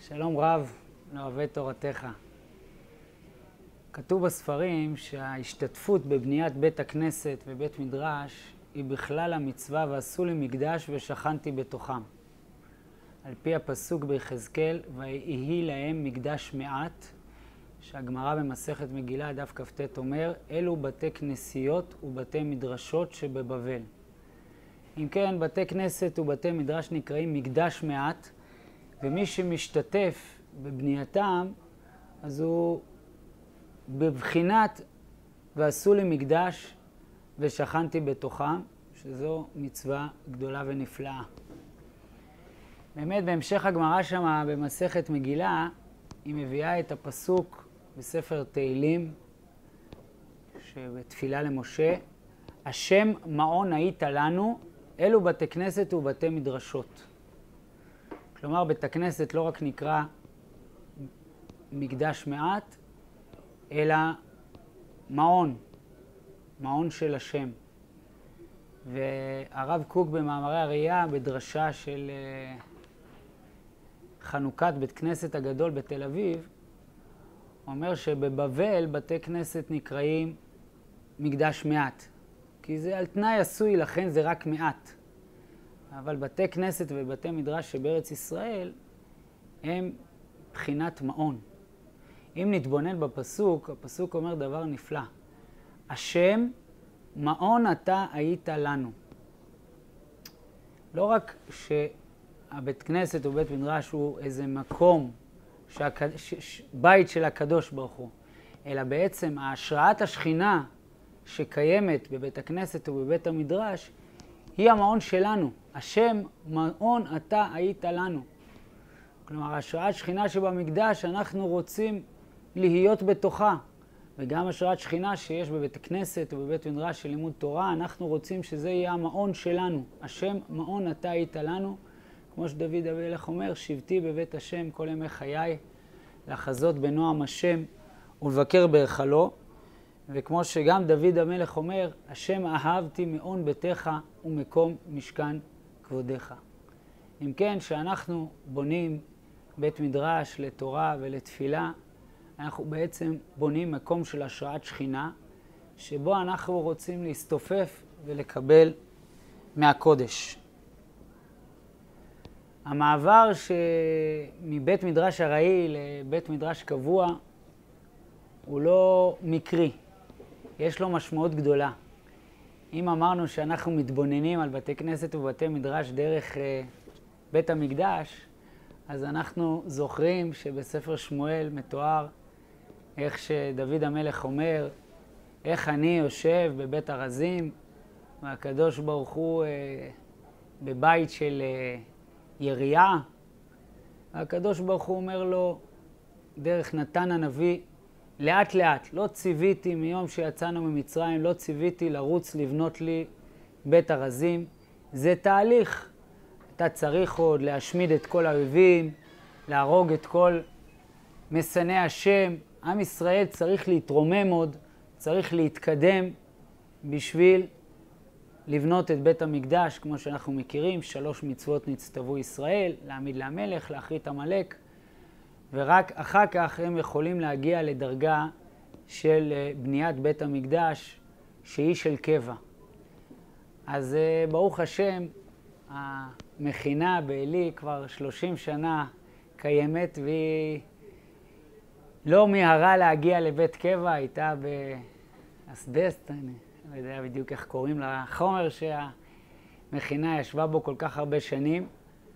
שלום רב לאוהבי תורתך. כתוב בספרים שההשתתפות בבניית בית הכנסת ובית מדרש היא בכלל המצווה, ועשו לי מקדש ושכנתי בתוכם. על פי הפסוק ביחזקאל, ויהי להם מקדש מעט, שהגמרא במסכת מגילה דף כ"ט אומר, אלו בתי כנסיות ובתי מדרשות שבבבל. אם כן, בתי כנסת ובתי מדרש נקראים מקדש מעט, ומי שמשתתף בבנייתם, אז הוא בבחינת ועשו לי מקדש ושכנתי בתוכם, שזו מצווה גדולה ונפלאה. באמת בהמשך הגמרא שמה במסכת מגילה, היא מביאה את הפסוק בספר תהילים, שבתפילה למשה, השם מעון היית לנו, אלו בתי כנסת ובתי מדרשות. כלומר, בית הכנסת לא רק נקרא מקדש מעט, אלא מעון, מעון של השם. והרב קוק במאמרי הראייה, בדרשה של חנוכת בית כנסת הגדול בתל אביב, אומר שבבבל בתי כנסת נקראים מקדש מעט. כי זה על תנאי עשוי, לכן זה רק מעט. אבל בתי כנסת ובתי מדרש שבארץ ישראל הם בחינת מעון. אם נתבונן בפסוק, הפסוק אומר דבר נפלא. השם מעון אתה היית לנו. לא רק שהבית כנסת ובית מדרש הוא איזה מקום, בית של הקדוש ברוך הוא, אלא בעצם ההשראת השכינה שקיימת בבית הכנסת ובבית המדרש, היא המעון שלנו. השם מעון אתה היית לנו. כלומר, השראת שכינה שבמקדש אנחנו רוצים להיות בתוכה. וגם השראת שכינה שיש בבית הכנסת ובבית מדרש של לימוד תורה, אנחנו רוצים שזה יהיה המעון שלנו. השם מעון אתה היית לנו. כמו שדוד המלך אומר, שבתי בבית השם כל ימי חיי, לחזות בנועם השם ולבקר בהיכלו. וכמו שגם דוד המלך אומר, השם אהבתי מעון ביתך ומקום משכן כבודך. אם כן, שאנחנו בונים בית מדרש לתורה ולתפילה, אנחנו בעצם בונים מקום של השראת שכינה, שבו אנחנו רוצים להסתופף ולקבל מהקודש. המעבר מבית מדרש ארעי לבית מדרש קבוע הוא לא מקרי. יש לו משמעות גדולה. אם אמרנו שאנחנו מתבוננים על בתי כנסת ובתי מדרש דרך בית המקדש, אז אנחנו זוכרים שבספר שמואל מתואר איך שדוד המלך אומר, איך אני יושב בבית ארזים, והקדוש ברוך הוא בבית של יריעה. והקדוש ברוך הוא אומר לו, דרך נתן הנביא, לאט לאט, לא ציוויתי מיום שיצאנו ממצרים, לא ציוויתי לרוץ לבנות לי בית ארזים. זה תהליך. אתה צריך עוד להשמיד את כל האויבים, להרוג את כל משנאי השם. עם ישראל צריך להתרומם עוד, צריך להתקדם בשביל לבנות את בית המקדש, כמו שאנחנו מכירים, 3 מצוות נצטוו ישראל, להעמיד למלך, להכרית עמלק, ורק אחר כך הם יכולים להגיע לדרגה של בניית בית המקדש שהיא של קבע. אז ברוך השם, המכינה בעלי כבר 30 שנה קיימת, והיא לא מהרה להגיע לבית קבע, הייתה באסבסט, אני לא יודע בדיוק איך קוראים לחומר שהמכינה ישבה בו כל כך הרבה שנים.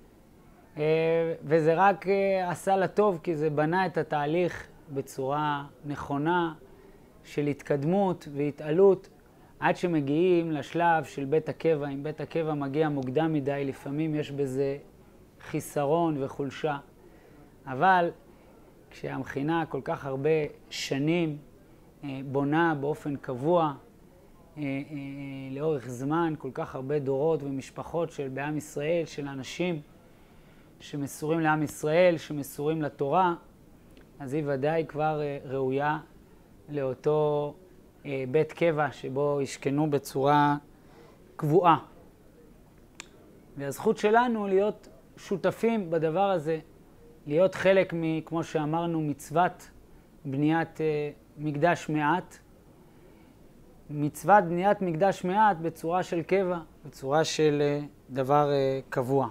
וזה רק עשה לה טוב, כי זה בנה את התהליך בצורה נכונה של התקדמות והתעלות, עד שמגיעים לשלב של בית הקבע. אם בית הקבע מגיע מוקדם מדי, לפעמים יש בזה חיסרון וחולשה. אבל כשהמכינה כל כך הרבה שנים בונה באופן קבוע, לאורך זמן, כל כך הרבה דורות ומשפחות של בעם ישראל, של אנשים שמסורים לעם ישראל, שמסורים לתורה, אז היא ודאי כבר ראויה לאותו בית קבע שבו ישכנו בצורה קבועה. והזכות שלנו להיות שותפים בדבר הזה, להיות חלק, כמו שאמרנו, מצוות בניית מקדש מעט. מצוות בניית מקדש מעט בצורה של קבע, בצורה של דבר קבוע.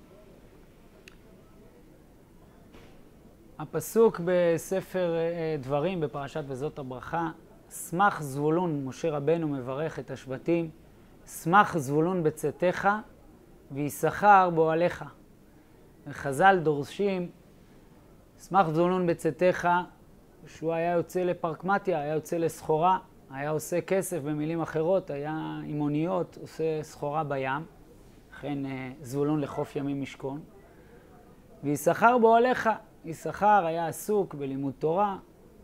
הפסוק בספר דברים, בפרשת וזאת הברכה, שמח זבולון, משה רבנו מברך את השבטים, שמח זבולון בצאתך ויששכר באוהליך. וחז"ל דורשים, שמח זבולון בצאתך, שהוא היה יוצא לפרקמטיה, היה יוצא לסחורה, היה עושה כסף, במילים אחרות, היה עם אוניות, עושה סחורה בים, לכן זבולון לחוף ימים משכון. ויששכר באוהליך, יששכר היה עסוק בלימוד תורה.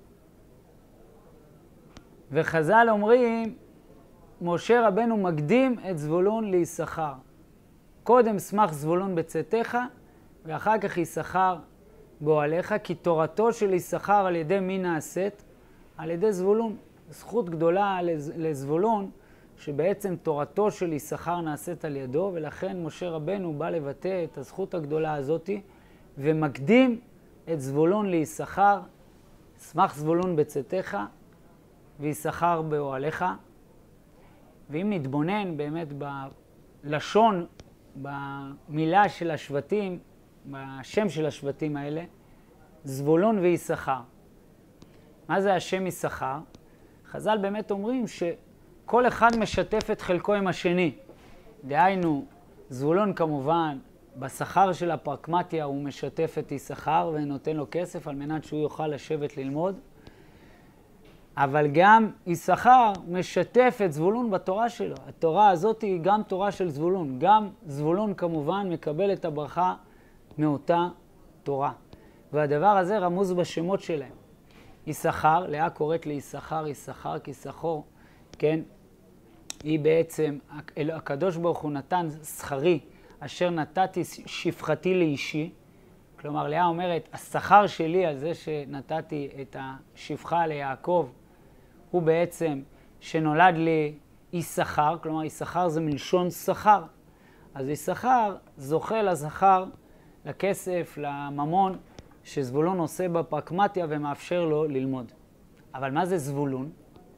וחז"ל אומרים, משה רבנו מקדים את זבולון ליששכר. קודם שמח זבולון בצאתך, ואחר כך יששכר באוהליך, כי תורתו של יששכר על ידי מי נעשית? על ידי זבולון. זכות גדולה לזבולון, שבעצם תורתו של יששכר נעשית על ידו, ולכן משה רבנו בא לבטא את הזכות הגדולה הזאת, ומקדים את זבולון ליששכר, שמח זבולון בצאתך, ויששכר באוהליך. ואם נתבונן באמת בלשון, במילה של השבטים, בשם של השבטים האלה, זבולון ויששכר. מה זה השם יששכר? חז"ל באמת אומרים שכל אחד משתף את חלקו עם השני. דהיינו, זבולון כמובן, בשכר של הפרקמטיה הוא משתף את יששכר ונותן לו כסף על מנת שהוא יוכל לשבת ללמוד. אבל גם יששכר משתף את זבולון בתורה שלו. התורה הזאת היא גם תורה של זבולון. גם זבולון כמובן מקבל את הברכה מאותה תורה. והדבר הזה רמוז בשמות שלהם. יששכר, לאה קוראת ליששכר, יששכר כיסחור, כן? היא בעצם, הקדוש ברוך הוא נתן שכרי, אשר נתתי שפחתי לאישי. כלומר, לאה אומרת, השכר שלי על זה שנתתי את השפחה ליעקב, הוא בעצם שנולד לי יששכר, כלומר, יששכר זה מלשון שכר. אז יששכר זוכה לזכר, לכסף, לממון, שזבולון עושה בפרקמטיה ומאפשר לו ללמוד. אבל מה זה זבולון?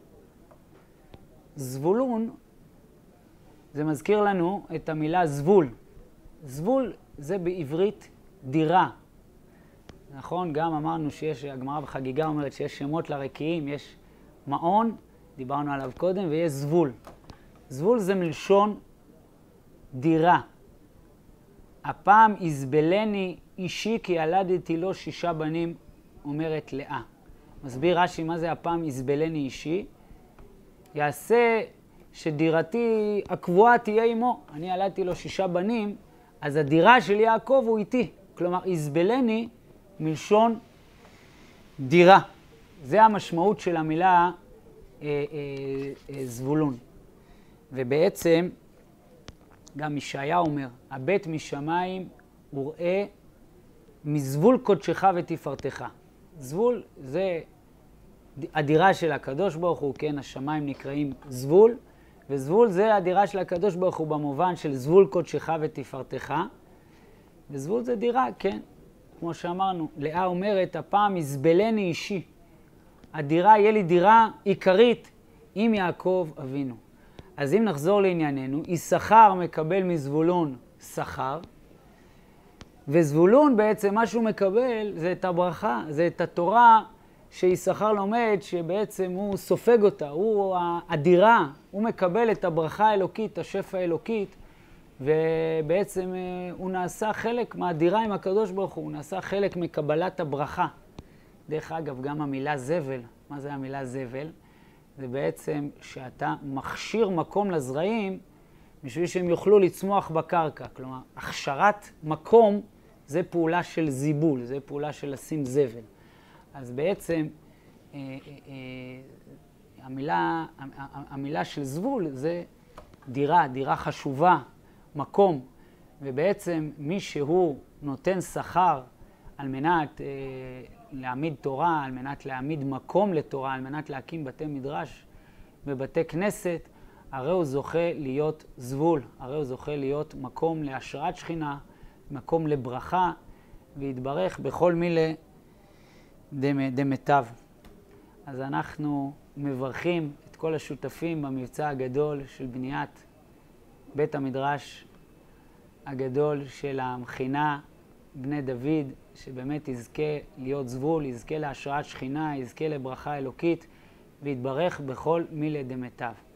זבולון, זה מזכיר לנו את המילה זבול. זבול זה בעברית דירה. נכון? גם אמרנו שיש, הגמרא בחגיגה אומרת שיש שמות לרקיעים, יש מעון, דיברנו עליו קודם, ויש זבול. זבול זה מלשון דירה. הפעם יזבלני אישי כי ילדתי לו 6 בנים, אומרת לאה. מסביר רש"י מה זה הפעם יזבלני אישי. יעשה שדירתי הקבועה תהיה עמו. אני ילדתי לו 6 בנים, אז הדירה של יעקב הוא איתי. כלומר, יזבלני מלשון דירה. זה המשמעות של המילה זבולון. ובעצם גם ישעיה אומר, הבט משמיים וראה מזבול קודשך ותפארתך. זבול זה הדירה של הקדוש ברוך הוא, כן, השמיים נקראים זבול, וזבול זה הדירה של הקדוש ברוך הוא במובן של זבול קודשך ותפארתך, וזבול זה דירה, כן, כמו שאמרנו. לאה אומרת, הפעם יזבלני אישי. הדירה, יהיה לי דירה עיקרית עם יעקב אבינו. אז אם נחזור לענייננו, יששכר מקבל מזבולון שכר, וזבולון בעצם מה שהוא מקבל זה את הברכה, זה את התורה שיששכר לומד, שבעצם הוא סופג אותה, הוא הדירה, הוא מקבל את הברכה האלוקית, השפע האלוקית, ובעצם הוא נעשה חלק מהדירה עם הקדוש ברוך הוא, הוא נעשה חלק מקבלת הברכה. דרך אגב, גם המילה זבל, מה זה המילה זבל? זה בעצם שאתה מכשיר מקום לזרעים בשביל שהם יוכלו לצמוח בקרקע. כלומר, הכשרת מקום זה פעולה של זיבול, זה פעולה של לשים זבל. אז בעצם המילה של זבול זה דירה, דירה חשובה, מקום. ובעצם מי שהוא נותן שכר על מנת להעמיד תורה, על מנת להעמיד מקום לתורה, על מנת להקים בתי מדרש ובתי כנסת, הרי הוא זוכה להיות זבול, הרי הוא זוכה להיות מקום להשראת שכינה, מקום לברכה, ויתברך בכל מילי דמיטב. אז אנחנו מברכים את כל השותפים במבצע הגדול של בניית בית המדרש הגדול של המכינה בני דוד, שבאמת יזכה להיות זבול, יזכה להשראת שכינה, יזכה לברכה אלוקית, ויתברך בכל מילי דמיטב.